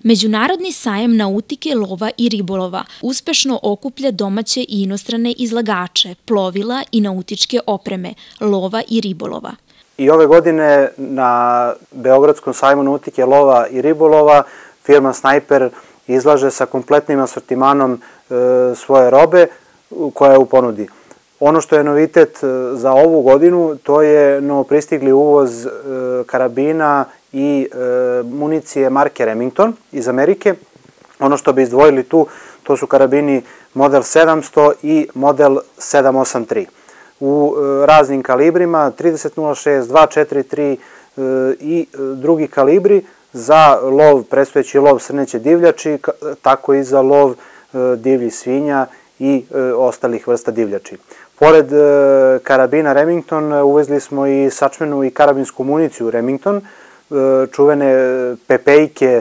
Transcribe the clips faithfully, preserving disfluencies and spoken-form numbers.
Međunarodni sajam nautike, lova i ribolova uspešno okuplja domaće i inostrane izlagače, plovila i nautičke opreme, lova i ribolova. I ove godine na Beogradskom sajmu nautike, lova i ribolova firma Snajper izlaže sa kompletnim asortimanom svoje robe koja je u ponudi. Ono što je novitet za ovu godinu, to je novopristigli uvoz karabina i municije marke Remington iz Amerike. Ono što bi izdvojili tu, to su karabini model sedamsto i model sedam osam tri. U raznim kalibrima, trideset nula šest, dva četrdeset tri i drugi kalibri za lov, predstojeći lov srneće divljači, tako i za lov divljih svinja i ostalih vrsta divljači. Pored karabina Remington uvezli smo i sačmenu i karabinsku municiju Remington, čuvene pepejke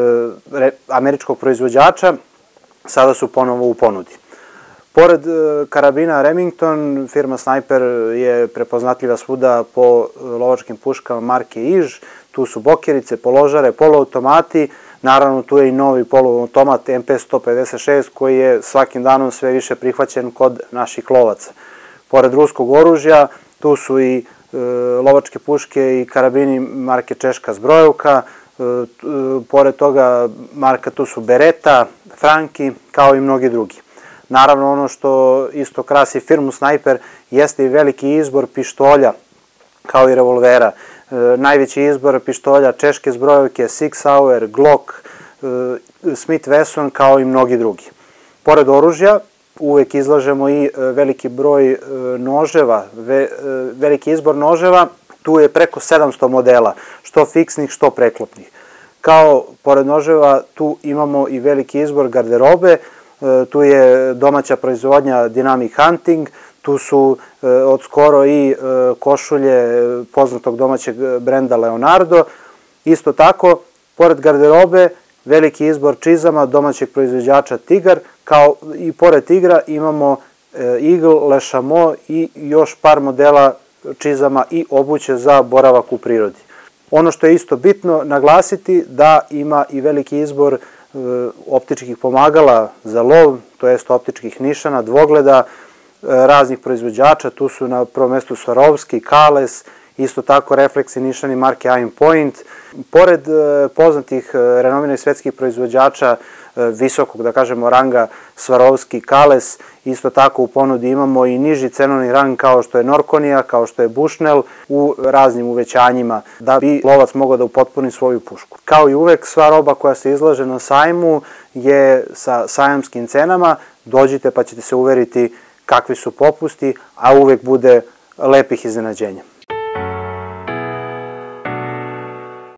američkog proizvođača, sada su ponovo u ponudi. Pored karabina Remington, firma Snajper je prepoznatljiva svuda po lovačkim puškama marke Iž. Tu su bokerice, položare, poluautomati, naravno tu je i novi poluautomat M P sto pedeset šest koji je svakim danom sve više prihvaćen kod naših lovaca. Pored ruskog oružja, tu su i lovačke puške i karabini marke Češka Zbrojevka, pored toga marka tu su Beretta, Franki, kao i mnogi drugi. Naravno, ono što isto krasi firmu Snajper jeste i veliki izbor pištolja, kao i revolvera. Najveći izbor pištolja Češke Zbrojevke, Sig Sauer, Glock, Smith Wesson, kao i mnogi drugi. Pored oružja, uvek izlažemo i veliki broj noževa, veliki izbor noževa, tu je preko sedamsto modela, što fiksnih, što preklopnih. Kao pored noževa, tu imamo i veliki izbor garderobe, tu je domaća proizvodnja Dynamic Hunting, tu su od skoro i košulje poznatog domaćeg brenda Leonardo. Isto tako, pored garderobe, veliki izbor čizama domaćeg proizvođača Tigar, kao i pored Tigra imamo Eagle, Le Chameau i još par modela čizama i obuće za boravak u prirodi. Ono što je isto bitno naglasiti da ima i veliki izbor optičkih pomagala za lov, to jest optičkih nišana, dvogleda, raznih proizvođača, tu su na prvom mestu Swarovski, Kales, isto tako refleksi nišani marke Aim Point. Pored poznatih renomiranih svetskih proizvođača visokog, da kažemo, ranga Swarovski, Kales, isto tako u ponudi imamo i niži cenovni rang kao što je Norkonija, kao što je Bushnell u raznim uvećanjima da bi lovac mogao da upotpuni svoju pušku. Kao i uvek, sva roba koja se izlaže na sajmu je sa sajamskim cenama, dođite pa ćete se uveriti kakvi su popusti, a uvek bude lepih iznenađenja.